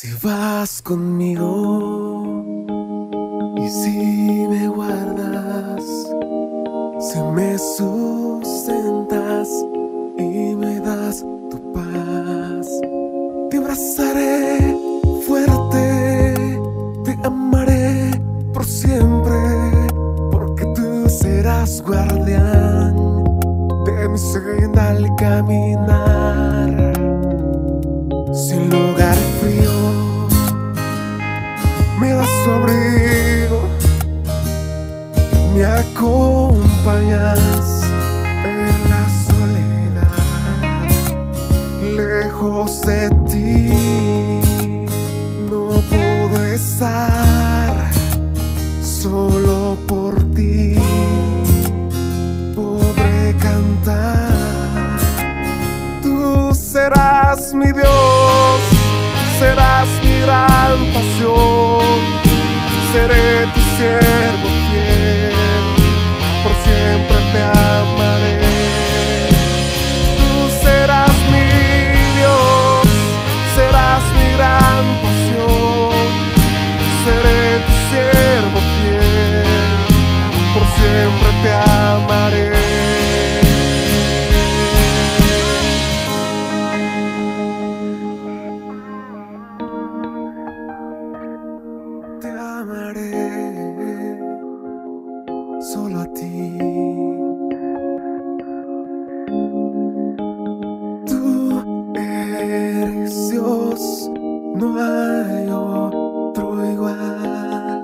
Si vas conmigo y si me guardas, si me sustentas y me das tu paz, te abrazaré fuerte, te amaré por siempre, porque tú serás guardián de mi senda al caminar. Sin lugar frío me das tu abrigo, me acompañas en la soledad. Lejos de ti no puedo estar, solo por ti podré cantar. Tú serás mi Dios, serás mi gran pasión, seré tu siervo fiel, por siempre te amaré. Tú serás mi Dios, serás mi gran pasión, seré tu siervo fiel, por siempre te amaré. Te amaré solo a ti. Tú eres Dios, no hay otro igual.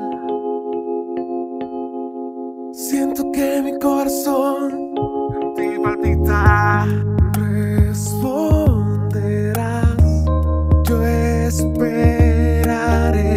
Siento que mi corazón en ti palpita. Responderás, yo esperaré.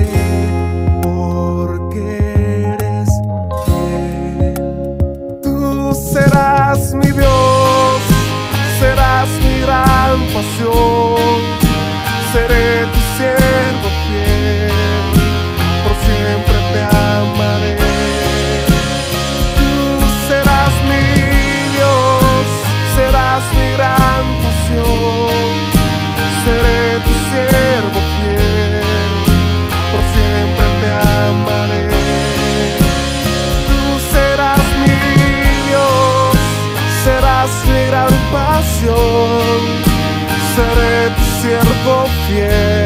Serás mi Dios, serás mi gran pasión, seré tu siervo fiel, por siempre te amaré. Tú serás mi Dios, serás mi gran pasión, seré tu siervo fiel, por siempre te amaré. Serás mi gran pasión, seré tu siervo fiel.